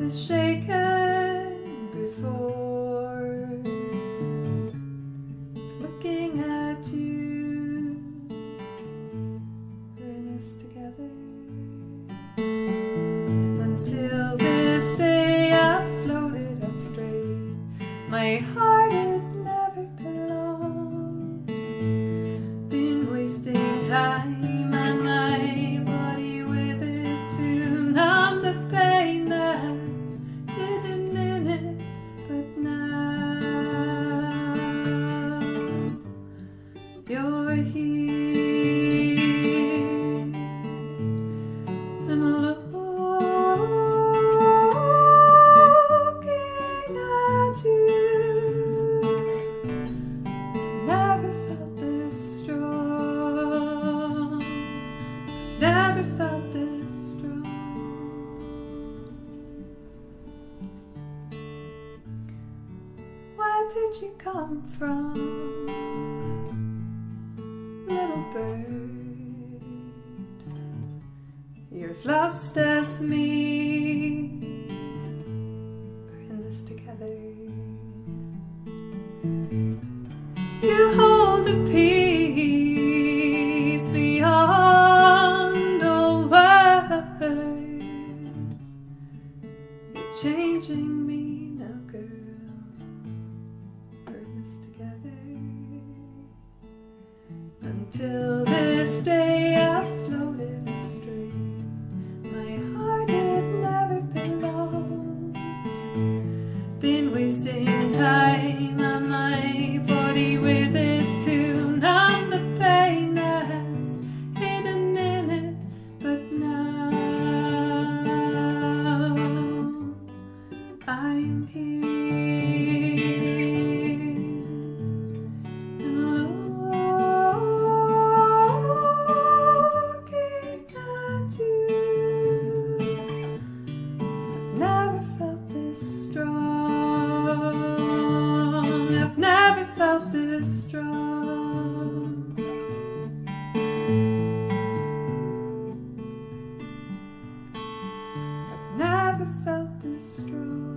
is shaken before looking at you. We're in this together. Until this day I floated up straight. My heart had never belonged. Been wasting time on my body with it to numb the pain that's hidden in it. But now you're here and looking at you. Never felt this strong. Never felt this strong. Where did you come from, little bird? You're as lost as me. We're in this together. You hold a peace beyond all words. You're changing me now, girl. We're in this together. Until this day I floated straight. My heart had never belonged. Been wasting time on my body with it to numb the pain that's hidden in it. But now I'm here and looking at you. I've never felt this strong. I've never felt this strong. I've never felt this strong.